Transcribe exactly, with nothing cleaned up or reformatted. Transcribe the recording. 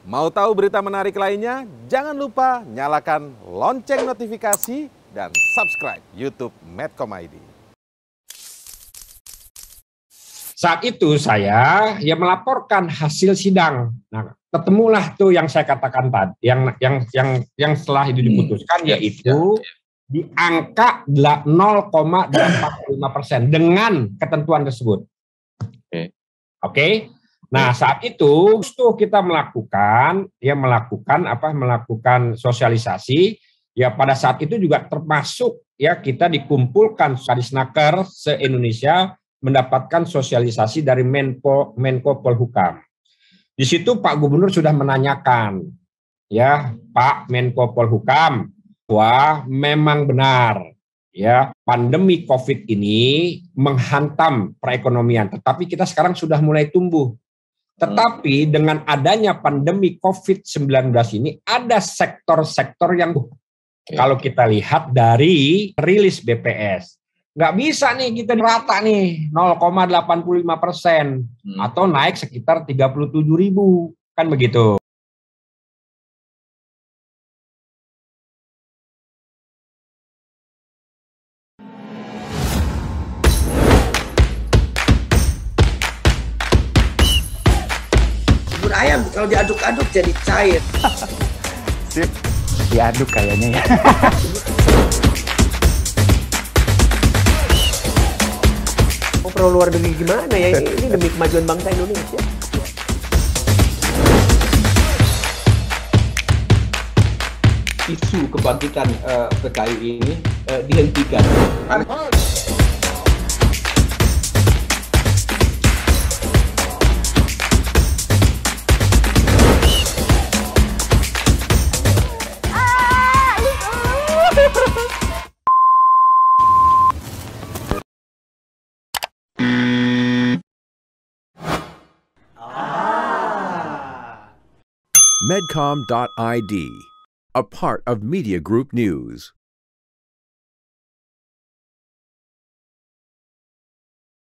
Mau tahu berita menarik lainnya? Jangan lupa nyalakan lonceng notifikasi dan subscribe YouTube Medcom I D. Saat itu saya ya melaporkan hasil sidang. Nah, ketemulah tuh yang saya katakan tadi, yang yang yang yang setelah itu diputuskan, hmm, yaitu ya, ya. di angka nol koma delapan lima persen dengan ketentuan tersebut. Oke. Okay? Nah, saat itu tuh kita melakukan ya melakukan apa melakukan sosialisasi ya pada saat itu juga termasuk ya kita dikumpulkan Kadisnaker se-Indonesia mendapatkan sosialisasi dari Menko Menko Polhukam. Di situ Pak Gubernur sudah menanyakan ya Pak Menko Polhukam bahwa memang benar ya pandemi Covid ini menghantam perekonomian, tetapi kita sekarang sudah mulai tumbuh. Tetapi dengan adanya pandemi Covid sembilan belas ini ada sektor-sektor yang okay. Kalau kita lihat dari rilis B P S nggak bisa nih kita rata nih nol koma delapan lima persen hmm. atau naik sekitar tiga puluh tujuh ribu kan begitu. Ayam kalau diaduk-aduk jadi cair. Sip, diaduk kayaknya ya. Oh, perlu luar negeri gimana ya? Ini demi kemajuan bangsa Indonesia. Isu kebangkitan uh, P K I ini uh, dihentikan. Medcom dot I D, a part of Media Group News.